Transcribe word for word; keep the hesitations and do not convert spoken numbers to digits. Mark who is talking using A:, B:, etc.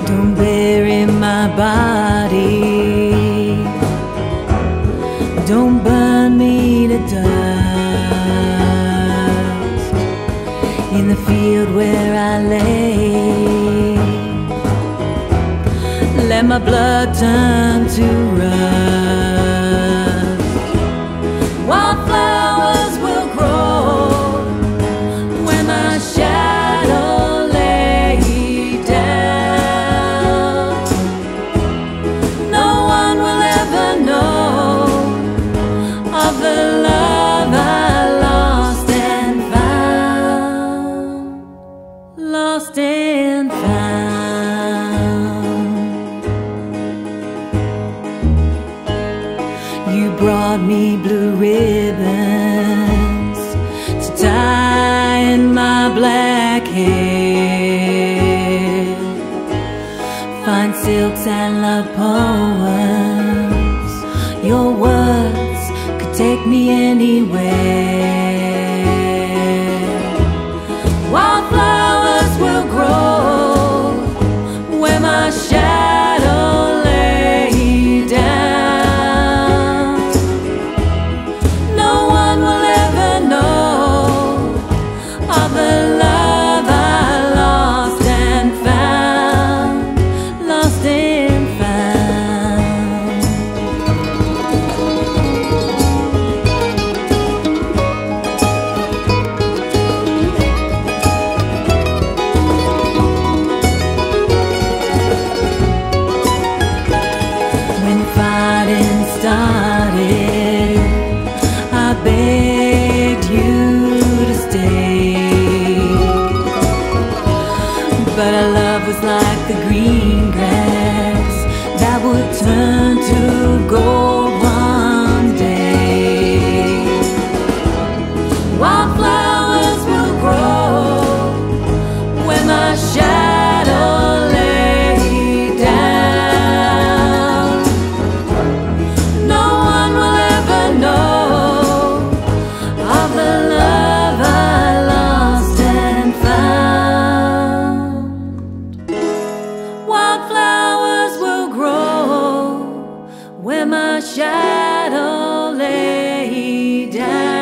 A: Don't bury my body, don't burn me to dust in the field where I lay. Let my blood turn to rust. Wildflowers will grow where my shadow lay down. No one will ever know of the love I lost and found, lost and found. You brought me blue ribbons to tie in my black hair, fine silks and love poems. Your words could take me anywhere. Wildflowers will grow where my shadow lay down. No one will ever know of the love I lost and found, lost and found. When fighting started, I begged you to stay, but our love was like the green grass that would turn to gold one day. Wildflowers will grow where my shadow lay down. No one will ever know of the love I lost and found. Wildflowers will grow where my shadow lay down.